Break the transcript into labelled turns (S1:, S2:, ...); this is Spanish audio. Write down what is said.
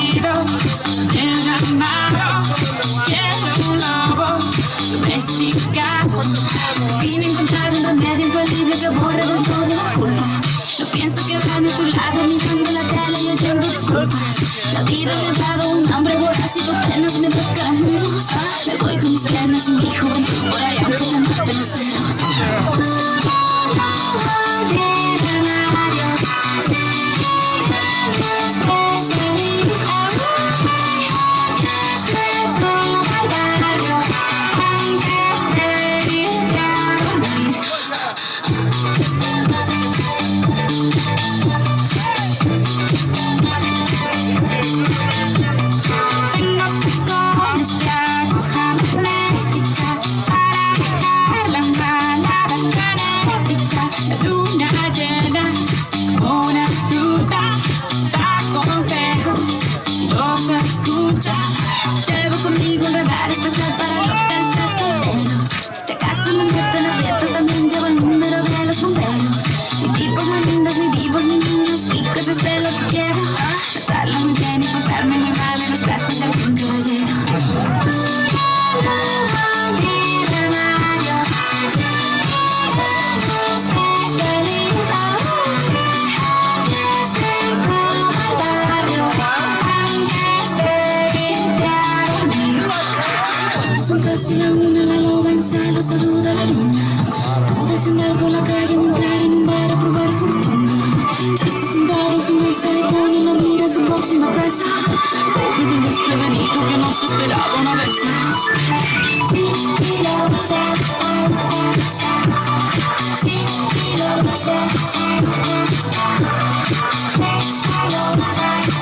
S1: sentidos el llamado. Quiero un lobo domesticado. Vine a encontrar un remedio infalible que borre de todo la culpa. No pienso quedarme a tu lado mirando la tele y oyendo disculpas. La vida me ha dado un hambre voraz y tu penas me das caramelos. Me voy con mis penas y mi juventud por allá aunque me maten los celos. Llevo conmigo un radar especial para localizar solteros. Si acaso me meto en aprietos, también llevo el número de los bomberos. Ni tipos muy lindos, ni divos, ni niños ricos, yo sé lo que quiero. Pasarla muy bien y portarme muy mal en los brazos de algún caballero. Son casi la una, la loba en celo saluda a la luna. Pude andar por la calle o entrar en un bar a probar fortuna. Ya está sentado en su mesa y pone la mira en su próxima presa. Pobre del desprevenido que no se esperaba una vez. Sí, y lo sé, sí, y lo sé,